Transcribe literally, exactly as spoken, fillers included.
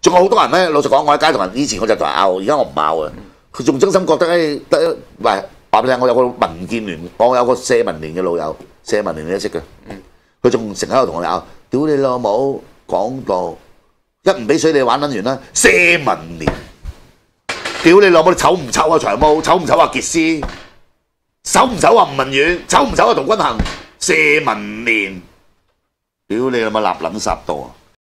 仲有好多人咧，老實講，我喺街同人以前我就同人拗，而家我唔拗啊。佢仲真心覺得誒得，喂話俾你聽，我有個民建聯，我有個社民連嘅老友，社民連你都識嘅，佢仲成日喺度同我哋拗，屌你老母講到一唔俾水你玩撚完啦，社民連，屌你老母你醜唔醜啊長毛，醜唔醜啊傑斯，醜唔醜啊吳文遠，醜唔醜啊陶君行，社民連，屌你老母立撚殺到啊！